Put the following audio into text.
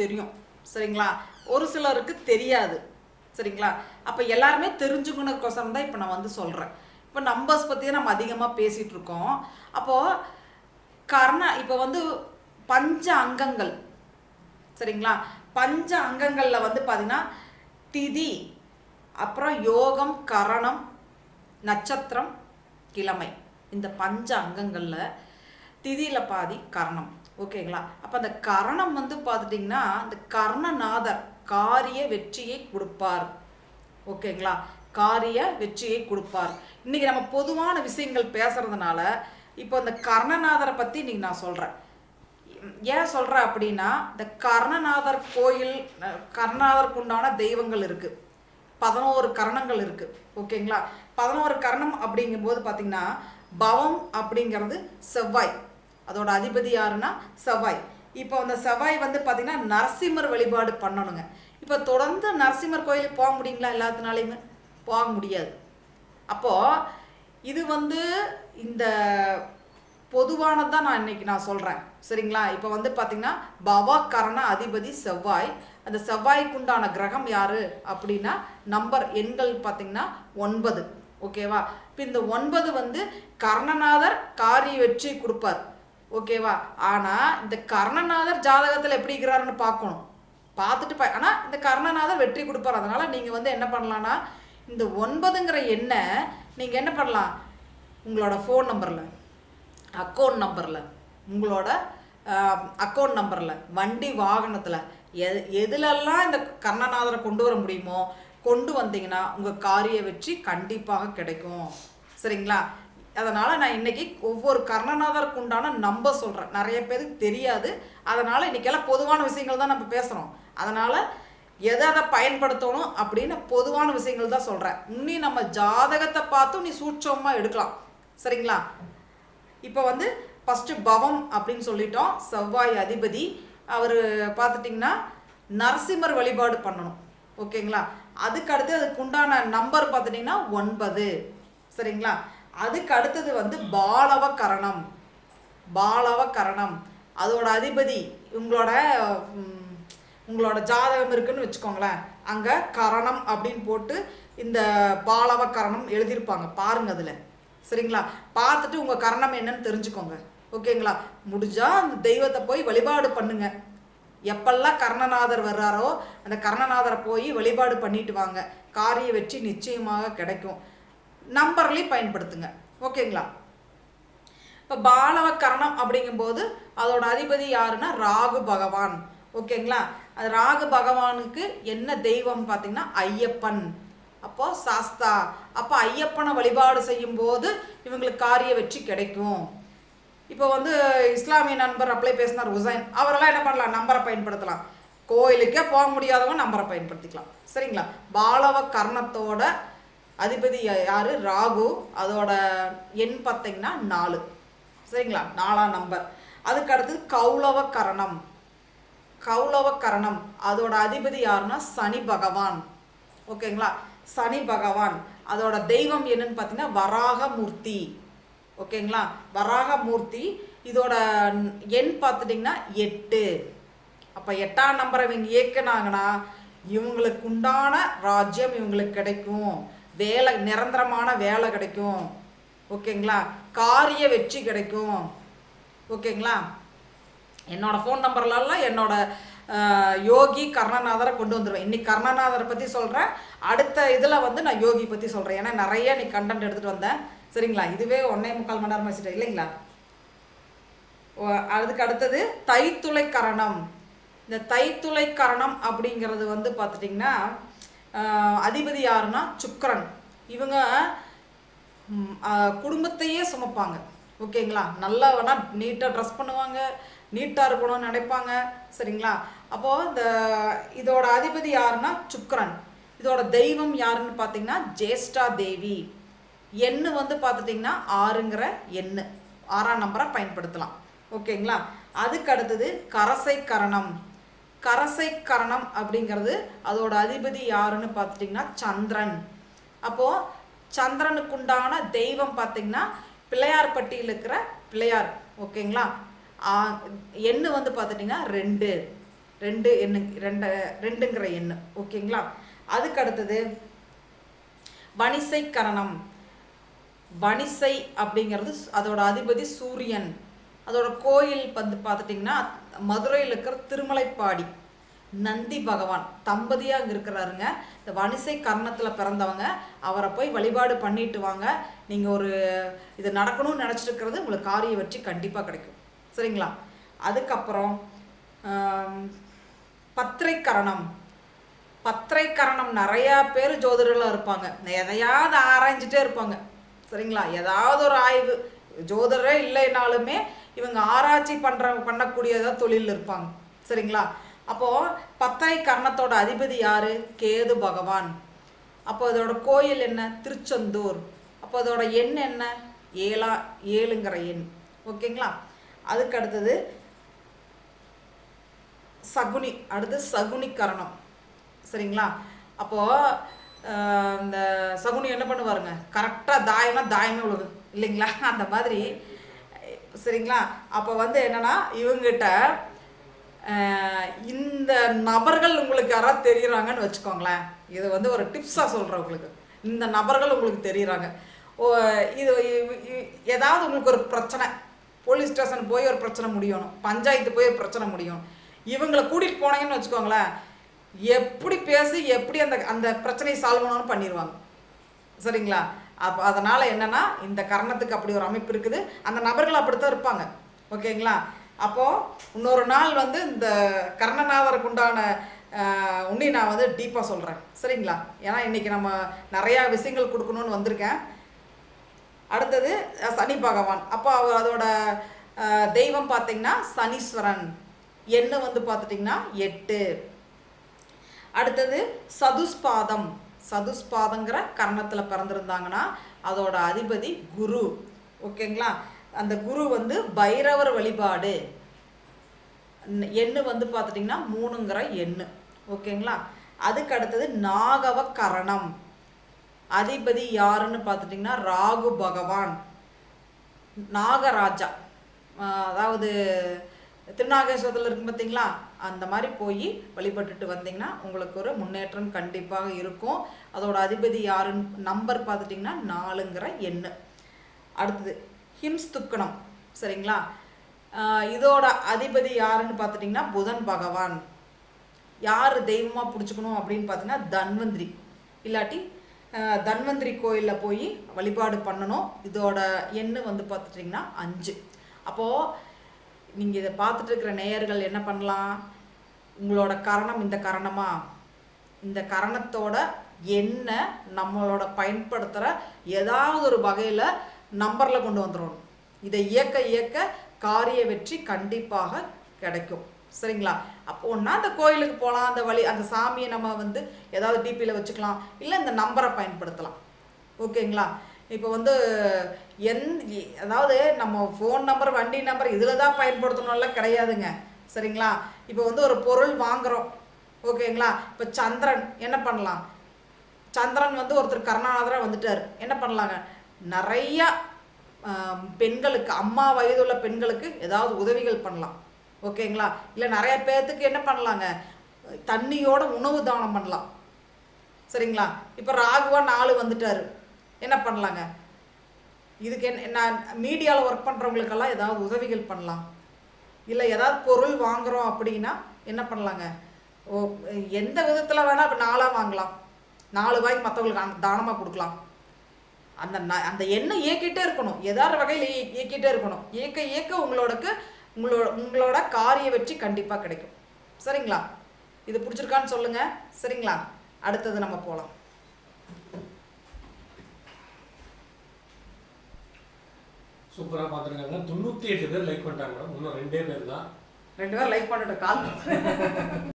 தெரியும் சரிங்களா, ஒரு சிலருக்கு தெரியாது சரிங்களா. அப்போ எல்லாருமே தெரிஞ்சுக்கணுக்கோசரம் தான் இப்போ நான் வந்து சொல்கிறேன். இப்போ நம்பர்ஸ் பற்றி நம்ம அதிகமாக பேசிகிட்டு இருக்கோம். அப்போது இப்போ வந்து பஞ்ச அங்கங்கள் சரிங்களா. பஞ்ச அங்கங்களில் வந்து பார்த்தீங்கன்னா திதி, அப்புறம் யோகம், கரணம், நட்சத்திரம், கிழமை, இந்த பஞ்ச அங்கங்களில் திதியில் பாதி, கரணம். ஓகேங்களா. அப்போ அந்த கரணம் வந்து பார்த்துட்டிங்கன்னா இந்த கர்ணநாதர் காரிய வெற்றியை கொடுப்பார். ஓகேங்களா, காரிய வெற்றியை கொடுப்பார். இன்றைக்கி நம்ம பொதுவான விஷயங்கள் பேசுகிறதுனால இப்போ இந்த கர்ணநாதரை பற்றி இன்றைக்கி நான் சொல்கிறேன். ஏன் சொல்கிறேன் அப்படின்னா, இந்த கர்ணநாதர் கோயில், கர்ணநாதருக்கு உண்டான தெய்வங்கள் இருக்குது, 11 கரணங்கள் இருக்குது. ஓகேங்களா. 11 கரணம் அப்படிங்கும்போது பார்த்திங்கன்னா பவம் அப்படிங்கிறது செவ்வாய், அதோட அதிபதி யாருன்னா செவ்வாய். இப்போ அந்த செவ்வாய் வந்து பார்த்திங்கன்னா நரசிம்மர் வழிபாடு பண்ணணுங்க. இப்போ தொடர்ந்து நரசிம்மர் கோயிலுக்கு போக முடியுங்களா? எல்லாத்தினாலையுமே போக முடியாது. அப்போது இது வந்து இந்த பொதுவானதான் நான் இன்னைக்கு நான் சொல்கிறேன் சரிங்களா. இப்போ வந்து பார்த்திங்கன்னா பவகரண அதிபதி செவ்வாய். அந்த செவ்வாய்க்குண்டான கிரகம் யார் அப்படின்னா நம்பர் எண்கள் பார்த்திங்கன்னா 9. ஓகேவா. இப்போ இந்த 9 வந்து கர்ணநாதர் காரிய வெற்றி கொடுப்பார். ஓகேவா. ஆனால் இந்த கர்ணநாதர் ஜாதகத்தில் எப்படி இருக்கிறாருன்னு பார்க்கணும், பார்த்துட்டு ஆனால் இந்த கர்ணநாதர் வெற்றி கொடுப்பார். அதனால் நீங்கள் வந்து என்ன பண்ணலான்னா இந்த 9ங்கிற எண்ணை நீங்கள் என்ன பண்ணலாம், உங்களோட ஃபோன் நம்பரில், அக்கௌண்ட் நம்பரில், உங்களோட அக்கௌண்ட் நம்பரில், வண்டி வாகனத்தில் எதுலெல்லாம் இந்த கர்ணநாதரை கொண்டு வர முடியுமோ கொண்டு வந்தீங்கன்னா உங்கள் காரிய வெற்றி கண்டிப்பாக கிடைக்கும் சரிங்களா. அதனால் நான் இன்றைக்கி ஒவ்வொரு கர்ணநாதருக்கு உண்டான நம்பர் சொல்கிறேன். நிறைய பேருக்கு தெரியாது. அதனால் இன்றைக்கெல்லாம் பொதுவான விஷயங்கள் தான் நம்ம பேசுகிறோம். அதனால் எதை அதை பயன்படுத்தணும் அப்படின்னு பொதுவான விஷயங்கள் தான் சொல்கிறேன். இன்னும் நம்ம ஜாதகத்தை பார்த்தும் நீ சூட்சமாக எடுக்கலாம் சரிங்களா. இப்போ வந்து ஃபஸ்ட்டு பவம் அப்படின்னு சொல்லிட்டோம், செவ்வாய் அதிபதி. அவர் பார்த்துட்டிங்கன்னா நரசிம்மர் வழிபாடு பண்ணணும். ஓகேங்களா. அதுக்கு அடுத்து அதுக்கு உண்டான நம்பர் பார்த்துட்டிங்கன்னா 9 சரிங்களா. அதுக்கு அடுத்தது வந்து பாலவ கரணம். பாலவ கரணம் அதோட அதிபதி உங்களோட ஜாதகம் இருக்குன்னு வச்சுக்கோங்களேன். அங்கே கரணம் அப்படின்னு போட்டு இந்த பாலவ கரணம் எழுதியிருப்பாங்க பாருங்க அதில் சரிங்களா. பார்த்துட்டு உங்கள் கரணம் என்னன்னு தெரிஞ்சுக்கோங்க. ஓகேங்களா. முடிஞ்சால் அந்த தெய்வத்தை போய் வழிபாடு பண்ணுங்க. எப்பெல்லாம் கர்ணநாதர் வர்றாரோ அந்த கர்ணநாதரை போய் வழிபாடு பண்ணிட்டு வாங்க. காரிய வெற்றி நிச்சயமாக கிடைக்கும். நம்பர்லையும் பயன்படுத்துங்க. ஓகேங்களா. இப்போ பாலவ கரணம் அப்படிங்கும்போது அதோட அதிபதி யாருன்னா ராகு பகவான். ஓகேங்களா. அது ராகு பகவானுக்கு என்ன தெய்வம் பார்த்தீங்கன்னா ஐயப்பன். அப்போது சாஸ்தா. அப்போ ஐயப்பனை வழிபாடு செய்யும்போது இவங்களுக்கு காரிய வெற்றி கிடைக்கும். இப்போ வந்து இஸ்லாமிய நண்பர் அப்ளை பேசினார் ஹுசைன், அவரெல்லாம் என்ன பண்ணலாம், நம்பரை பயன்படுத்தலாம். கோயிலுக்கே போக முடியாதவங்க நம்பரை பயன்படுத்திக்கலாம் சரிங்களா. பாலவ கர்ணத்தோட அதிபதி யார், ராகு. அதோட எண் பார்த்தீங்கன்னா 4 சரிங்களா, 4ஆம் நம்பர். அதுக்கு அடுத்தது கௌளவ கரணம். கௌளவ கரணம் அதோட அதிபதி யாருன்னா சனி பகவான். ஓகேங்களா. சனி பகவான். அதோட தெய்வம் என்னன்னு பார்த்தீங்கன்னா வராகமூர்த்தி. ஓகேங்களா. வராகமூர்த்தி. இதோட எண் பார்த்துட்டிங்கன்னா 8. அப்போ 8ஆம் நம்பரை இவங்க இயக்குனாங்கன்னா இவங்களுக்கு உண்டான ராஜ்யம் இவங்களுக்கு கிடைக்கும். வேலை, நிரந்தரமான வேலை கிடைக்கும். ஓகேங்களா. காரிய வெற்றி கிடைக்கும். ஓகேங்களா. என்னோட ஃபோன் நம்பர்லாம் என்னோட யோகி கர்ணநாதரை கொண்டு வந்துடுவேன். இன்னைக்கு கர்ணநாதரை பற்றி சொல்கிறேன். அடுத்த இதில் வந்து நான் யோகி பற்றி சொல்கிறேன். ஏன்னா நிறைய நீ கண்டென்ட் எடுத்துகிட்டு வந்தேன் சரிங்களா. இதுவே 1.25 மணி நேரம் வச்சுட்டேன் இல்லைங்களா. அதுக்கு அடுத்தது தைத்துளை கரணம். இந்த தைத்துளை கரணம் அப்படிங்கிறது வந்து பார்த்துட்டிங்கன்னா அதிபதி யாருன்னா சுக்கிரன். இவங்க குடும்பத்தையே சுமப்பாங்க. ஓகேங்களா. நல்லா வேணா நீட்டாக ட்ரெஸ் பண்ணுவாங்க, நீட்டாக இருக்கணும்னு நினைப்பாங்க சரிங்களா. அப்போது இதோட அதிபதி யாருன்னா சுக்கிரன். இதோட தெய்வம் யாருன்னு பார்த்தீங்கன்னா ஜேஷ்டா தேவி. எண்ணு வந்து பார்த்துட்டிங்கன்னா 6ங்கிற எண்ணு, 6ஆம் நம்பரை பயன்படுத்தலாம். ஓகேங்களா. அதுக்கு அடுத்தது கரசை கரணம். கரசை கரணம் அப்படிங்கிறது அதோட அதிபதி யாருன்னு பார்த்துட்டிங்கன்னா சந்திரன். அப்போது சந்திரனுக்குண்டான தெய்வம் பார்த்திங்கன்னா பிள்ளையார்பட்டியில் இருக்கிற பிள்ளையார். ஓகேங்களா. எண்ணு வந்து பார்த்துட்டிங்கன்னா 2. 2 எண்ணு 2ங்கிற எண்ணு. ஓகேங்களா? அதுக்கு அடுத்தது வணிசை கரணம். வணிசை அப்படிங்கிறது அதோட அதிபதி சூரியன். அதோட கோயில் வந்து பார்த்துட்டிங்கன்னா மதுரையில் இருக்கிற திருமலைப்பாடி நந்தி பகவான் தம்பதியாக அங்கே இருக்கிறாருங்க. இந்த வணிசை கர்ணத்தில் பிறந்தவங்க அவரை போய் வழிபாடு பண்ணிட்டு வாங்க. நீங்கள் ஒரு இது நடக்கணும்னு நினச்சிட்டு இருக்கிறது உங்களுக்கு காரிய வெற்றி கண்டிப்பாக கிடைக்கும். சரிங்களா? அதுக்கப்புறம் பத்திரை கரணம். பத்திரை கரணம் நிறையா பேர் ஜோதிடர்களாக இருப்பாங்க. எதையாவது ஆராய்ஞ்சிட்டே இருப்பாங்க. சரிங்களா? ஏதாவது ஒரு ஆய்வு ஜோதிடரே இல்லைனாலுமே இவங்க ஆராய்ச்சி பண்ணக்கூடியதாக தொழில் இருப்பாங்க. சரிங்களா? அப்போது பத்திரை கர்ணத்தோட அதிபதி யார்? கேது பகவான். அப்போ அதோட கோயில் என்ன? திருச்செந்தூர். அப்போ அதோட எண் என்ன? 7ங்கிற எண். ஓகேங்களா? அதுக்கு அடுத்தது சகுனி. அடுத்து சகுனி கரணம். சரிங்களா? அப்போது இந்த சகுனி என்ன பண்ணுவாருங்க? கரெக்டாக தாயமே விழுது இல்லைங்களா? அந்த மாதிரி. சரிங்களா? அப்போ வந்து என்னென்னா இவங்கிட்ட இந்த நபர்கள் உங்களுக்கு யாராவது தெரியுறாங்கன்னு வச்சுக்கோங்களேன். இது வந்து ஒரு டிப்ஸாக சொல்கிறேன் உங்களுக்கு. இந்த நபர்கள் உங்களுக்கு தெரியுறாங்க. இது ஏதாவது உங்களுக்கு ஒரு பிரச்சனை, போலீஸ் ஸ்டேஷன் போய் ஒரு பிரச்சனை முடியணும், பஞ்சாயத்து போய் ஒரு பிரச்சனை முடியணும், இவங்களை கூட்டிகிட்டு போனீங்கன்னு வச்சுக்கோங்களேன், எப்படி பேசி எப்படி அந்த பிரச்சனையை சால்வ் பண்ணணும்னு பண்ணிடுவாங்க. சரிங்களா? அப்போ அதனால் என்னென்னா இந்த கரணத்துக்கு அப்படி ஒரு அமைப்பு இருக்குது. அந்த நபர்கள் அப்படித்தான் இருப்பாங்க. ஓகேங்களா? அப்போது இன்னொரு நாள் வந்து இந்த கர்ணநாதருக்கு உண்டான உன்னி நான் வந்து டீப்பாக சொல்கிறேன். சரிங்களா? ஏன்னா இன்றைக்கி நம்ம நிறையா விஷயங்கள் கொடுக்கணுன்னு வந்திருக்கேன். அடுத்தது சனி பகவான். அப்போ அதோட தெய்வம் பார்த்திங்கன்னா சனீஸ்வரன். எண்ணு வந்து பார்த்துட்டிங்கன்னா 8. அடுத்தது சதுஷ்பாதம். சதுஷ்பாதங்கிற கர்ணத்தில் பிறந்திருந்தாங்கன்னா அதோட அதிபதி குரு. ஓகேங்களா? அந்த குரு வந்து பைரவர் வழிபாடு. எண்ணு வந்து பார்த்துட்டிங்கன்னா 3ங்கிற எண்ணு. ஓகேங்களா? அதுக்கு அடுத்தது நாகவ கரணம். அதிபதி யாருன்னு பார்த்துட்டிங்கன்னா ராகு பகவான். நாகராஜா, அதாவது திருநாகேஸ்வரத்தில் இருக்கும் பார்த்தீங்களா, அந்த மாதிரி போய் வழிபட்டுட்டு வந்தீங்கன்னா உங்களுக்கு ஒரு முன்னேற்றம் கண்டிப்பாக இருக்கும். அதோட அதிபதி யாருன்னு நம்பர் பார்த்துட்டிங்கன்னா 4ங்கிற எண்ணு. அடுத்தது ஹிம்ஸ்துக்கணம். சரிங்களா? இதோட அதிபதி யாருன்னு பார்த்துட்டிங்கன்னா புதன் பகவான். யார் தெய்வமாக பிடிச்சிக்கணும் அப்படின்னு பார்த்தீங்கன்னா தன்வந்திரி, இல்லாட்டி தன்வந்திரி கோயிலில் போய் வழிபாடு பண்ணணும். இதோட எண்ணு வந்து பார்த்துட்டிங்கன்னா 5. அப்போது நீங்கள் இதை பார்த்துட்டு இருக்கிற நேயர்கள் என்ன பண்ணலாம்? உங்களோட கரணம் இந்த கரணமா, இந்த கரணத்தோட எண்ணை நம்மளோட பயன்படுத்துகிற ஏதாவது ஒரு வகையில் நம்பரில் கொண்டு வந்துடணும். இதை இயக்க இயக்க காரிய வெற்றி கண்டிப்பாக கிடைக்கும். சரிங்களா? அப்போ ஒன்றா அந்த கோயிலுக்கு போகலாம், அந்த வழி அந்த சாமியை நம்ம வந்து ஏதாவது டிபியில் வச்சுக்கலாம், இல்லை இந்த நம்பரை பயன்படுத்தலாம். ஓகேங்களா? இப்போ வந்து அதாவது நம்ம ஃபோன் நம்பர் வண்டி நம்பர் இதில் தான் பயன்படுத்தணும்லாம் கிடையாதுங்க. சரிங்களா? இப்போ வந்து ஒரு பொருள் வாங்குகிறோம். ஓகேங்களா? இப்போ சந்திரன் என்ன பண்ணலாம்? சந்திரன் வந்து ஒருத்தர் கருணாநாதராக வந்துட்டார். என்ன பண்ணலாங்க? நிறையா பெண்களுக்கு, அம்மா வயதுள்ள பெண்களுக்கு ஏதாவது உதவிகள் பண்ணலாம். ஓகேங்களா? இல்லை நிறைய பேர்த்துக்கு என்ன பண்ணலாங்க? தண்ணியோட உணவு தானம் பண்ணலாம். சரிங்களா? இப்போ ராகுவா 4 வந்துட்டார். என்ன பண்ணலாங்க? இதுக்கு நான் மீடியாவில் ஒர்க் பண்ணுறவங்களுக்கெல்லாம் ஏதாவது உதவிகள் பண்ணலாம். இல்லை ஏதாவது பொருள் வாங்குகிறோம் அப்படின்னா என்ன பண்ணலாங்க? எந்த விதத்தில் வேணால் இப்போ 4 வாங்கலாம், 4 வாங்கி மற்றவங்களுக்கு தானமாக கொடுக்கலாம். அந்த எண்ணெய் இயக்கிட்டே இருக்கணும், ஏதாவது வகையில் இயக்கிட்டே இருக்கணும். இயக்க இயக்க உங்களோட காரிய வெற்றி கண்டிப்பாக கிடைக்கும். சரிங்களா? இது பிடிச்சிருக்கான்னு சொல்லுங்கள். சரிங்களா? அடுத்தது நம்ம போகலாம். சூப்பராக பார்த்துருக்காங்க. 98 பேர் லைக் பண்ணிட்டாங்க மேடம். இன்னும் 2 பேர் தான். 2 பேர் லைக் பண்ணிட்டு கால்